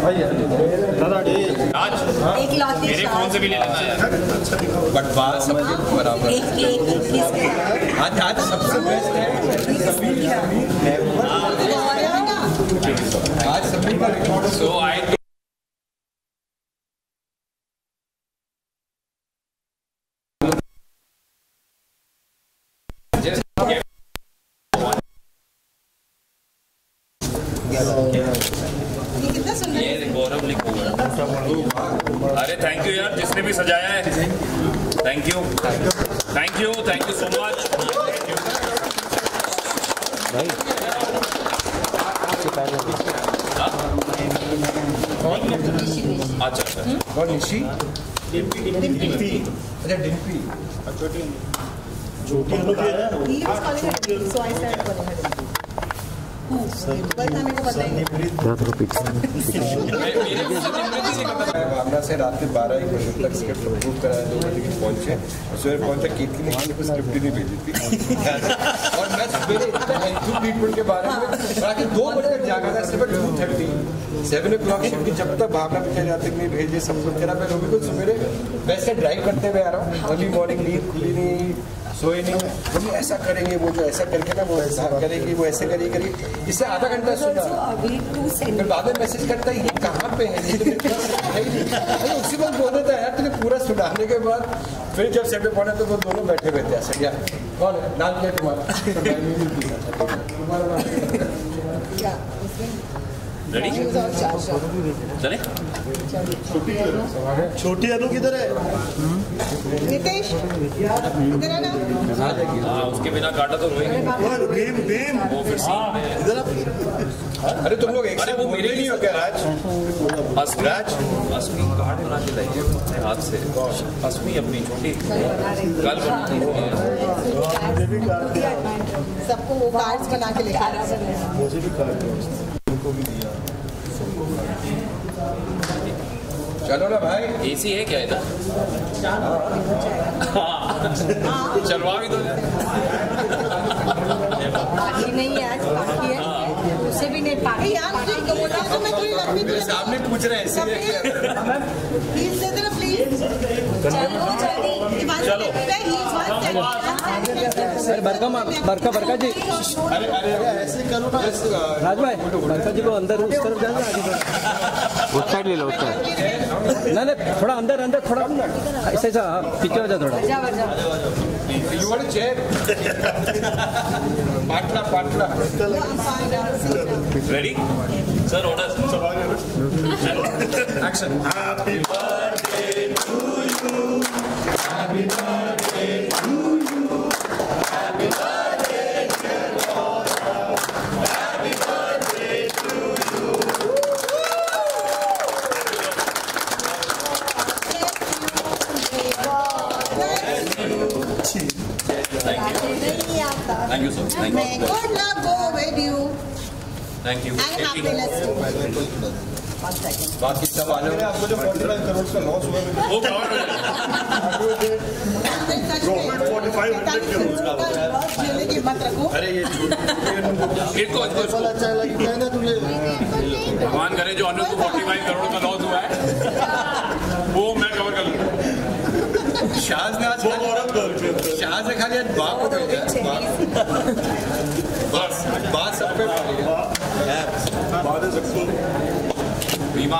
आज मेरे फोन से भी ले लेना है, बट बात सबके बराबर। आज सबसे बेस्ट है, आज सभी का रिकॉर्ड। सो आई अरे थैंक यू यार, जिसने भी सजाया है, थैंक यू सो मच। अच्छा और निशी छोटी भावना से रात के 12-1 बजे तक स्क्रिप्ट अप्रूव कराया, 2 बजे की पहुंचे, सवेरे पहुंचा कीर्ति ने किसी को स्क्रिप्ट ही नहीं भेजी थी। और मैं सवेरे ट्रीटमेंट के बारे में रात 2 बजे तक जागा था, सिर्फ 2:30 7 o'clock शिफ्ट की, जब तक भावना बेचारे रात तक नहीं भेजे, सब कुछ करा। मैं रोबी को सवेरे वैसे ड्राइव करते हुए आ रहा हूँ, अर्ली मॉर्निंग नींद खुली नहीं, सोए नहीं, बोली ऐसा करेंगे, वो जो ऐसा करके ना वो ऐसा करेगी, वो ऐसे करेगी, इससे आधा घंटा सुना। फिर बाद में मैसेज करता है ये कहाँ पे है, उसी वक्त बोल देता है यार तुझे पूरा सुनाने के बाद। फिर जब सेट पे पहुंचा तो वो दोनों बैठे हुए थे ऐसे, यार कौन है, नाम क्या तुम्हारा? रेडी चले। छोटी अनु किधर है? नितेश इधर है ना? हाँ उसके बिना काटा तो रोएंगे। भीम वो फिर इधर। अरे तुम लोग एक साथ वो मेरे नहीं हो क्या राज? असमी कार्ड बना के लाइए हाथ से, असमी अपनी छोटी कल सबको वो कार्ड्स बना के लेकर मुझे भी कार्ड उनको भी दिया। चलो ना भाई, एसी है क्या इधर? चलवा भी दो। बाकी नहीं है, आज बाकी है, उसे भी नहीं पाई यार। मेरे सामने पूछ रहे हैं, प्लीज दे देना प्लीज। चलो अरे बरका जी, अरे ऐसे करो ना राज भाई, बरका जी को अंदर उस तरफ जाना, उस साइड ले लो, उस साइड नहीं थोड़ा अंदर थोड़ा ऐसे पीछे हो जा थोड़ा। You want a chair? Partner. Ready? Sir, order. Action. Happy birthday to you. Happy birthday to you. Happy birthday dear Laura. Happy birthday to you. Thank you, sir. Thank you. May good luck go with you Thank you. and happiness too. बाकी सब आने आपको जो 45 करोड़ का loss हुआ है वो cover हो प्रॉफिट 4500 करोड़ का मत रखो। अरे ये इसको अच्छा लगता है ना तुझे? भगवान करे जो अनु को 45 करोड़ का लॉस हुआ है वो मैं कवर कर लूँगा। शाहज ने आज खाली आज बाप को भेजा, बात सब पे बीमा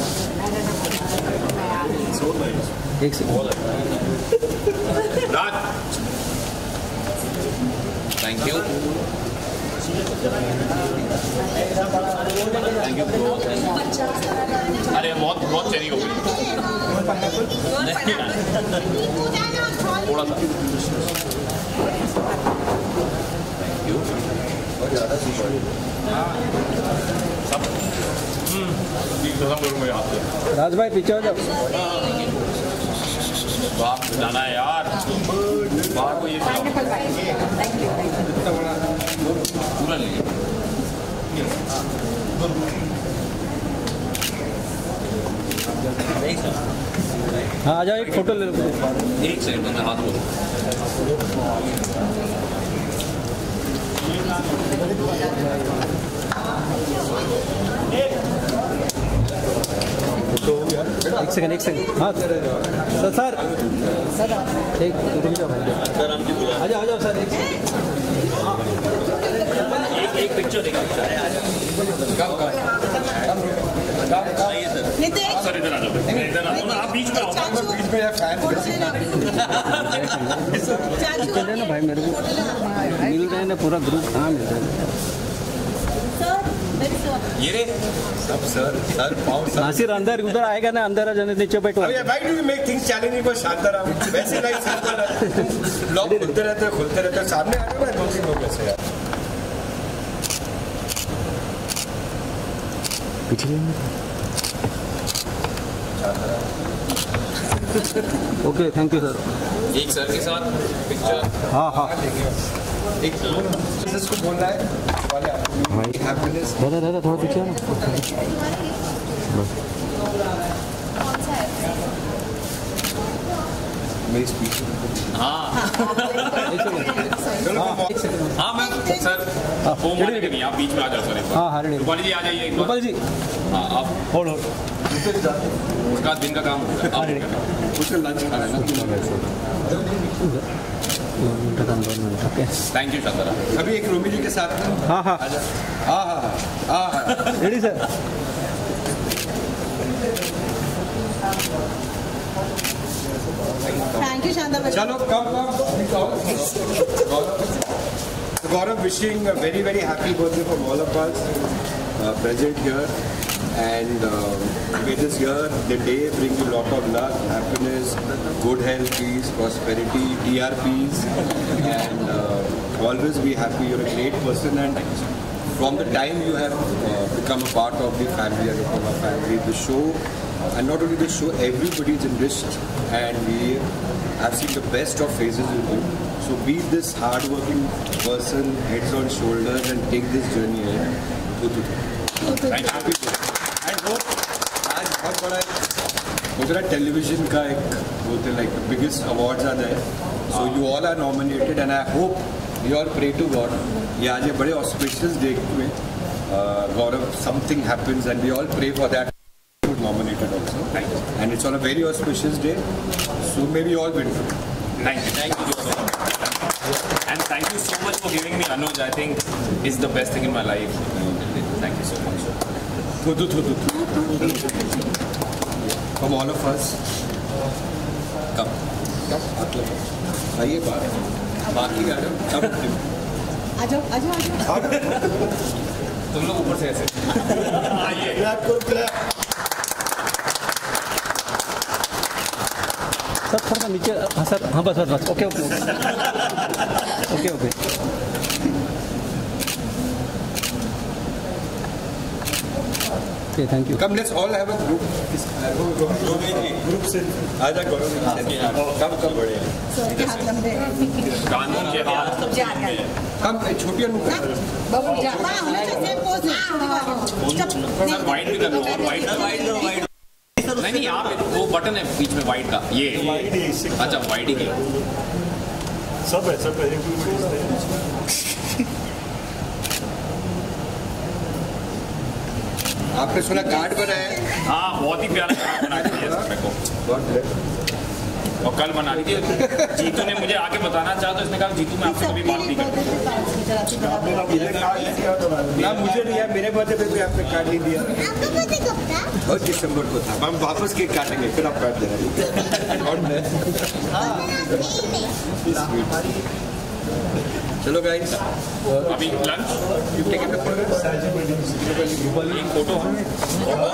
एक सेकंड राज। थैंक यू अरे बहुत चेरी हो गई थोड़ा सा। थैंक यू सब करूँगा यहाँ से। राज भाई पीछे हो जाओ। बाप जाना है यार, बाहर को ये पूरा लीजिए। हाँ आ जाओ, एक फोटो ले लो। एक सेकंड में हाथ लो। एक सेकंड हाँ सर एक रुक जाओ भाई आ जाओ सर एक पिक्चर देखा सर इधर आ जाओ ना आप बीच में आओ बीच में यार फैन चले ना भाई मेरे को मिल रहे हैं ना पूरा ग्रुप कहाँ मिल रहा है ये रे सब सर पाँव नासिर अंदर उधर आएगा ना अंदर आ जाने नीचे बैठो Why do you make things challenging for Shantaram? वैसे लाइफ सिंपल है। लोग खुलते रहते हैं सामने आ रहे हैं 2-3 लोग ऐसे यार। ओके थैंक यू सर एक सर के साथ पिक्चर हाँ एक इसको बोलना है वाले हैप्पीनेस दादा थोड़ा पीछे आओ ना मेरी स्पीच हाँ मैं सर वो माने कि नहीं आप बीच में आ जाओ सर हाँ हरे रूपाली जी आ जाइए एक बार। गोपाल जी हाँ आप होल्ड उसका दिन का काम उसका लंच खाना है ना ओके थैंक यू शांताराम। अभी एक रोमी जी के साथ में हाँ ready sir thank you Shanta बच्चा चलो कम Gaurav wishing a very very happy birthday from all of us present here and may this year the day bring you lot of luck, happiness, good health, peace, prosperity, TRPs and always be happy. You're a great person and from the time you have become a part of the family and of our family, the show and not only the show, everybody is enriched and we have seen the best of phases with you. So be this hard-working person, heads on shoulders, and take this journey ahead. Thank you. And hope आज बहुत बड़ा Gujarat television का एक बोलते हैं like the biggest awards are there. So you all are nominated, and I hope we all pray to God. ये आज ये बड़े auspicious day में Gaurav something happens, and we all pray for that. Nominated also, and it's on a very auspicious day. So maybe all win. Thank you and thank you so much for giving me Anuj. I think it's the best thing in my life. Thank you so much. From all of us. Come. आइए बाकी गाड़ियों कब आ जाओ तुम लोग ऊपर से ऐसे आइए सर थोड़ा नीचे हाँ सर हाँ बस okay thank you Come, let's all have a group. Group से आजा करो कम बड़े कानून के हाथ कम छोटियां बबू जा सेम पोज सर वाइट भी कर दो और वाइट नहीं आप वो बटन है बीच में वाइट का ये अच्छा वाइट ही सब है आपने सुना कार्ड बनाया है हाँ बहुत ही प्यारा कार्ड बना दिया मेरे को और कल बना दी थी जीतू ने मुझे आके बताना चाहा तो इसने कहा जीतू मैं आपसे कभी बात नहीं करता ना मुझे दिया मेरे बर्थडे पे भी आपने कार्ड नहीं दिया और दिसंबर को था हम वापस केक काटेंगे फिर आप काट देना और मैं चलो गाइस अभी लंच एक फोटो और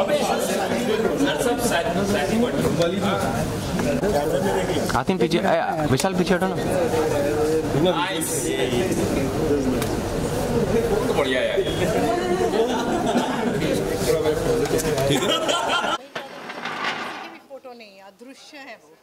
कातिम पीछे विशाल पीछे हटो ना तो बढ़िया यार फोटो नहीं अदृश्य है वो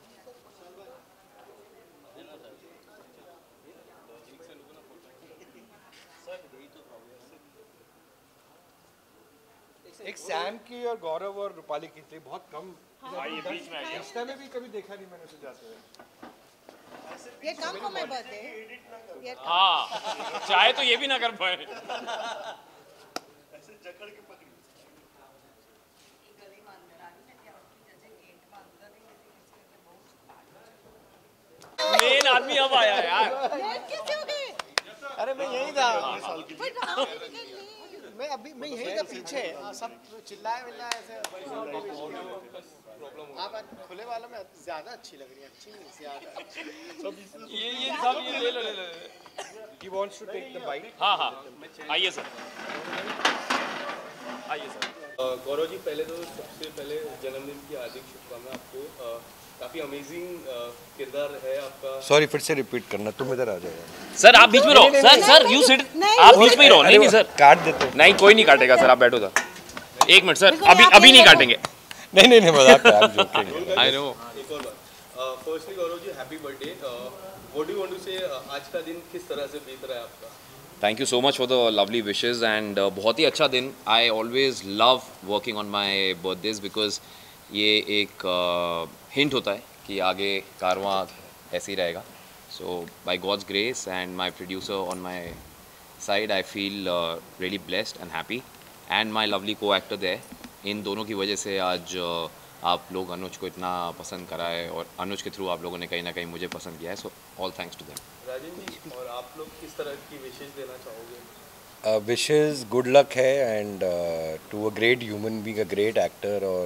एक सैम की और गौरव और रूपाली की थी बहुत कम इंस्टा में भी कभी देखा नहीं मैंने उसे जाते हुए ये कम को मैं बर्थडे हाँ चाहे तो ये भी ना कर पाए ऐसे जकड़ के पकड़ी आदमी अब आया यार। अरे मैं यही था, मैं यही था पीछे, सब चिल्लाए विल्लाए ऐसे। आप खुले वालों में ज्यादा अच्छी लग रही है, अच्छी नहीं ज्यादा। ये सब ये ले लो। He wants to take the bite. हाँ आइए सर। गौरव जी, पहले तो सबसे पहले जन्मदिन की हार्दिक शुभकामनाएं आपको। काफी अमेजिंग किरदार है आपका। सॉरी, फिर से रिपीट करना, तुम इधर आ जाओ। सर आप बीच में रहो। सर यू सिट, आप बीच में ही रहो। नहीं सर काट देते। नहीं, कोई नहीं काटेगा सर, आप बैठो सर। एक मिनट सर, अभी नहीं काटेंगे। नहीं मजाक है, आप जोकिंग। I know. एक और बात, firstly Gaurav ji happy birthday. What do you want to say, आज का दिन किस तरह से बीत रहा है आपका? Thank you so much for the lovely wishes and बहुत ही अच्छा दिन। I always love working on my birthdays because ये एक हिंट होता है कि आगे कारवां ऐसे ही रहेगा। So by God's grace and my producer on my side, I feel really blessed and happy and my lovely co-actor there. इन दोनों की वजह से आज आप लोग अनुज को इतना पसंद करा है और अनुज के थ्रू आप लोगों ने कहीं ना कहीं मुझे पसंद किया है। So all thanks to them. Rajan ji, और आप लोग किस तरह की विशेष देना चाहोगे? विशेज़ गुड लक है and to a great human being, a great actor. और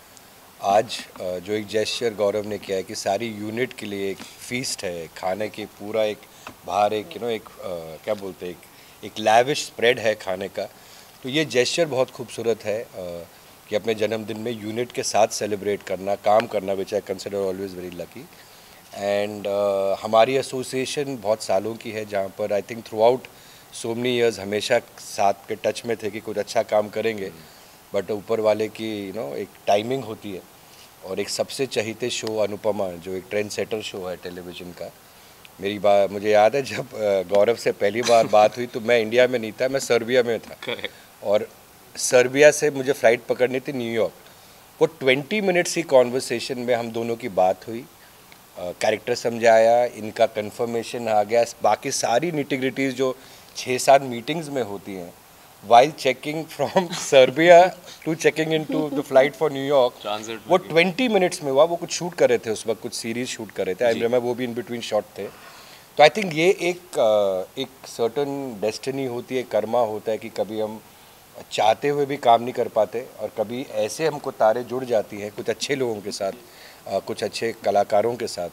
आज जो एक जेस्चर गौरव ने किया है कि सारी यूनिट के लिए एक फीस्ट है, खाने की पूरा एक बाहर एक एक क्या बोलते हैं, एक लैविश स्प्रेड है खाने का। तो ये जेस्चर बहुत खूबसूरत है कि अपने जन्मदिन में यूनिट के साथ सेलिब्रेट करना, काम करना, which I consider always very lucky. And हमारी एसोसिएशन बहुत सालों की है, जहाँ पर I think throughout so many years हमेशा साथ के टच में थे कि कुछ अच्छा काम करेंगे, बट ऊपर वाले की एक टाइमिंग होती है। और एक सबसे चहीते शो अनुपमा, जो एक ट्रेंड सेटर शो है टेलीविज़न का। मेरी बात मुझे याद है, जब गौरव से पहली बार बात हुई तो मैं इंडिया में नहीं था, मैं सर्बिया में था। और सर्बिया से मुझे फ़्लाइट पकड़नी थी न्यूयॉर्क। वो 20 मिनट्स की कॉन्वर्सेशन में हम दोनों की बात हुई, कैरेक्टर समझाया, इनका कंफर्मेशन आ गया, बाकी सारी निटिग्रिटीज़ जो 6-7 मीटिंग्स में होती हैं, while checking from Serbia to checking into the flight for New York, वो 20 मिनट्स में हुआ। वो कुछ शूट कर रहे थे उस वक्त, कुछ सीरीज शूट कर रहे थे, आई रिमेंबर, वो भी इन बिटवीन शॉट थे। तो आई थिंक ये एक सर्टन डेस्टिनी होती है, कर्मा होता है कि कभी हम चाहते हुए भी काम नहीं कर पाते और कभी ऐसे हमको तारे जुड़ जाती हैं कुछ अच्छे लोगों के साथ, कुछ अच्छे कलाकारों के साथ।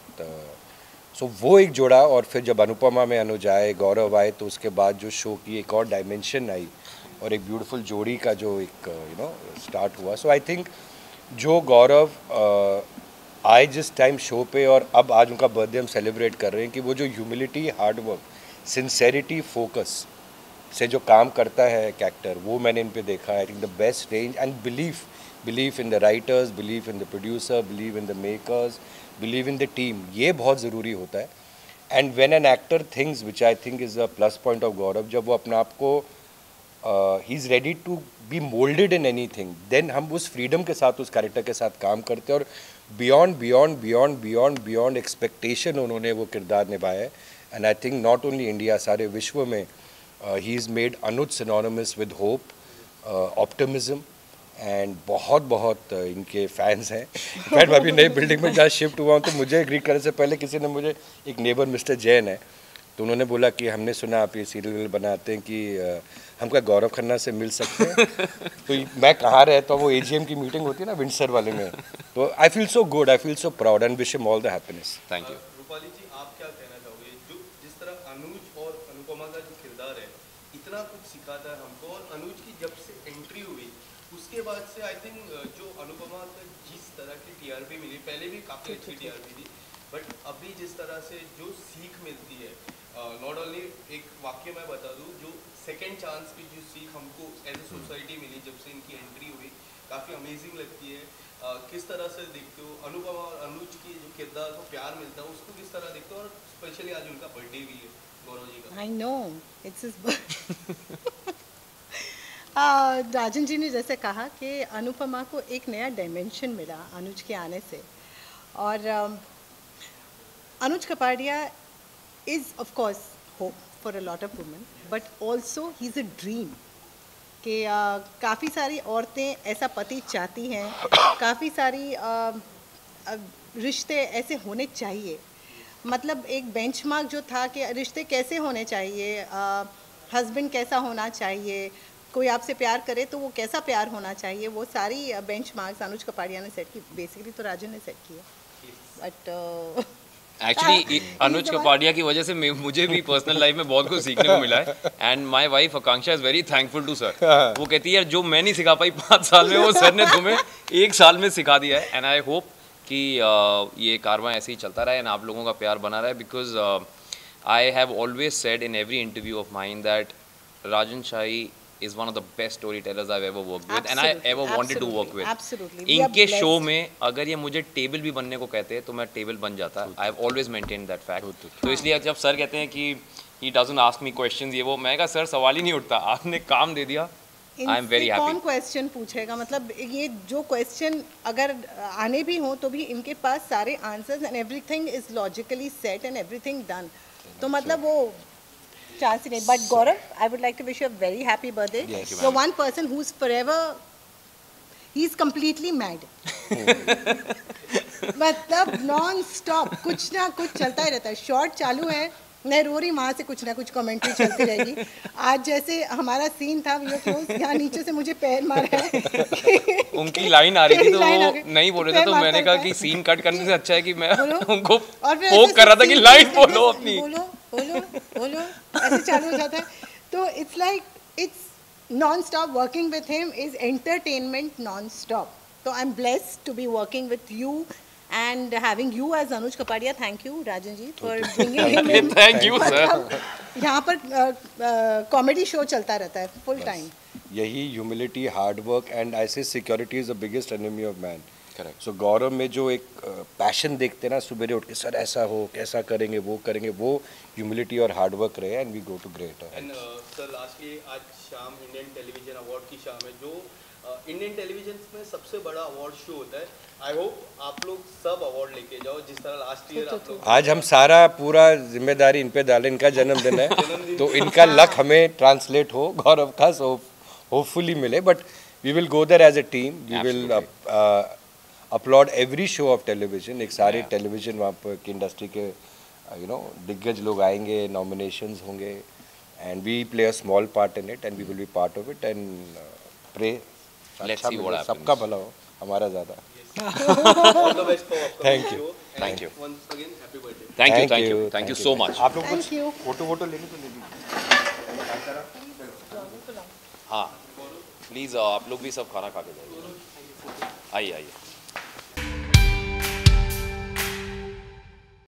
सो वो एक जोड़ा। और फिर जब अनुपमा में अनुज आए, गौरव आए, तो उसके बाद जो शो की एक और डायमेंशन आई और एक ब्यूटीफुल जोड़ी का जो एक स्टार्ट हुआ। सो आई थिंक जो गौरव आए जिस टाइम शो पे और अब आज उनका बर्थडे हम सेलिब्रेट कर रहे हैं, कि वो जो ह्यूमिलिटी, हार्डवर्क, सिंसेरिटी, फोकस से जो काम करता है एक एक्टर, वो मैंने इन पे देखा। I think the best range and believe in the writers, believe in the producer, believe in the makers, believe in the team, ये बहुत ज़रूरी होता है। And when an actor thinks, which I think is a plus point of Gaurav, जब वो अपने आप को ही is ready to be moulded in anything, then हम उस फ्रीडम के साथ उस कैरेक्टर के साथ काम करते हैं और बियॉन्ड एक्सपेक्टेशन उन्होंने वो किरदार निभाया है। And I think not only India, सारे विश्व में ही is made Anuj synonymous with hope, optimism and बहुत इनके फैंस हैं। इनफैक्ट मैं अभी नई बिल्डिंग में जहाँ शिफ्ट हुआ हूँ, तो मुझे ग्रीट करने से पहले किसी ने मुझे, एक नेबर मिस्टर जैन है, तो उन्होंने बोला कि हमने सुना आप ये सीरियल बनाते हैं, कि हम क्या गौरव खन्ना से मिल सकते हैं? तो मैं कहाँ रहता हूँ, वो AGM की मीटिंग होती है ना विंडसर वाले में, तो I feel so good, I feel so proud and wish him all the happiness. Thank you. Rupali ji, आप क्या कहना चाहोगे? जो जिस तरह अनुज और अनुपमा का जो किरदार है, इतना कुछ सिखाता है हमको, और अनुज की जब से एंट्री हुई उसके बाद से आई थिंक जो अनुपमा का जिस तरह की TRP मिली, पहले भी काफ़ी अच्छी TRP थी, बट अभी जिस तरह से जो सीख मिलती है, नॉट ओनली, एक वाक्य मैं बता दूं, जो सेकेंड चांस की जो सीख हमको एज ए सोसाइटी मिली जब से इनकी एंट्री हुई, काफ़ी अमेजिंग लगती है। किस तरह से देखते हो अनुपमा और अनुज की जो किरदार को प्यार मिलता है, उसको किस तरह देखते हो? और स्पेशली आज उनका बर्थडे भी है गौरव जी का। I know it's his Rajan ji ने जैसे कहा कि अनुपमा को एक नया डायमेंशन मिला अनुज के आने से, और अनुज Kapadia is of course hope for a lot of women, but also he's a dream कि काफ़ी सारी औरतें ऐसा पति चाहती हैं, काफ़ी सारी रिश्ते ऐसे होने चाहिए, मतलब एक बेंचमार्क जो था कि रिश्ते कैसे होने चाहिए, हस्बैंड कैसा होना चाहिए, कोई आपसे प्यार करे तो वो कैसा प्यार होना चाहिए, वो सारी बेंचमार्क्स अनुज कपाड़िया ने सेट की। बेसिकली तो राजन ने सेट किया, बट एक्चुअली अनुज कपाड़िया की वजह से मुझे भी पर्सनल लाइफ में बहुत कुछ सीखने को मिला है। And my wife Akanksha is very thankful to sir. वो कहती है यार जो मैं नहीं सिखा पाई 5 साल में, वो सर ने तुम्हें 1 साल में सिखा दिया है। एंड आई होप कि ये कारवां ऐसे ही चलता रहे एंड आप लोगों का प्यार बना रहे, because I have always said in every interview of mine that Rajan Shahi is one of the best storytellers I've ever worked with and I ever wanted to work with. Absolutely. इनके शो में अगर ये मुझे टेबल भी बनने को कहते हैं तो मैं टेबल बन जाता। I have always maintained that fact. तो इसलिए जब सर कहते हैं कि he doesn't ask me questions ये वो, मैं कहा सर सवाल ही नहीं उठता, आपने काम दे दिया। I am very happy. कौन क्वेश्चन पूछेगा, मतलब ये जो क्वेश्चन अगर आने भी हो तो भी इनके पास सारे answers and everything is logically set and everything done, तो मतलब वो चांस ही नहीं। But Gaurav, I would like to wish you a very happy birthday. You are one person who is forever, he is completely mad. मतलब non stop कुछ ना कुछ चलता ही रहता है। शॉर्ट चालू है, मैं रो रही, वहाँ से कुछ ना कुछ कमेंट्री चलती रहेगी। आज जैसे हमारा सीन था, यहाँ नीचे से मुझे पैर मारा है। उनकी लाइन आ रही थी तो वो नहीं बोल रहे थे, तो मैंने कहा कि सीन कट करने से अच्छा है कि मैं उनको फोक कर रहा था कि लाइन बोलो अपनी, बोलो बोलो, ऐसे चालू हो जाता है। तो it's like it's non stop. Working with him is entertainment non stop. तो I am blessed to be working with you and having you as Anuj Kapadia. Thank you Rajan ji for bringing him in. Thank you sir. यहाँ पर comedy show चलता रहता है full time. यही humility, hard work and insecurity is the biggest enemy of man. Correct. So Gaurav में जो एक passion देखते ना, सुबह उठ के सर ऐसा हो, कैसा करेंगे, वो ह्यूमिलिटी और हार्ड वर्क रहे and we go to great. And sir lastly आज शाम इंडियन टेलीविजन अवार्ड की शाम है, जो इंडियन टेलीविजन में सबसे बड़ा अवार्ड शो होता है। आई होप आप लोग सब अवार्ड लेके जाओ जिस तरह लास्ट ईयर आप लोग। आज हम सारा पूरा जिम्मेदारी इन पे डालें, इनका जन्मदिन है तो इनका लक हमें ट्रांसलेट हो गौरव का, सो होपफुली मिले। But we will go there as a team, we will upload every show of television. एक सारे टेलीविजन वहाँ पर की इंडस्ट्री के दिग्गज लोग आएंगे, नॉमिनेशंस होंगे and we play a small part in it and we will be part of it and pray सबका भला हो, हमारा ज़्यादा। Thank you. Thank you. Once again, happy birthday. Thank you so much. आप लोग कुछ फोटो लेने तो ले लीजिए। हाँ प्लीज़ आप लोग भी सब खाना खा के जाइए। आइए